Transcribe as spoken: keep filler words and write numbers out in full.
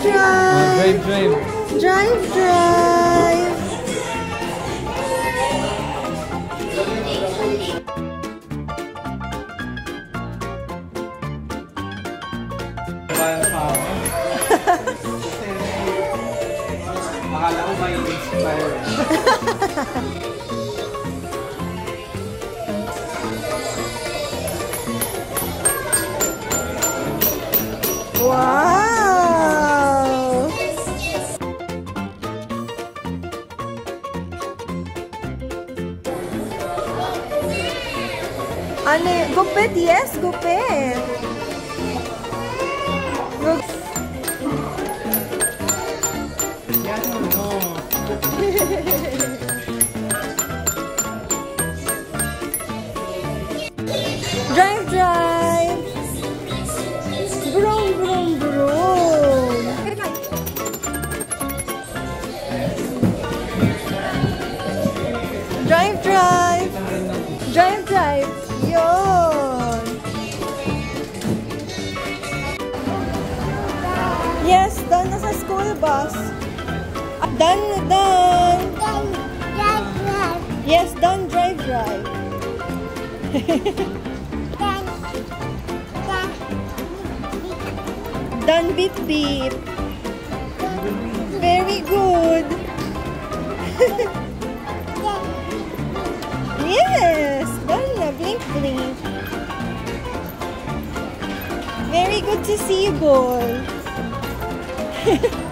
drive. Drive, drive. Drive, drive. Akala ko may inspire. Wow! Ano yun? Gupit? Yes, gupit. Gup Yan, no. Drive, drive. Vroom, vroom, vroom. Drive, drive. Drive, drive. Yun. Yes, done na sa school bus. Done, done. Yes, done, drive, drive. Done, beep, beep. Very good. Yes, done na, blink, blink. Very good to see you, boy.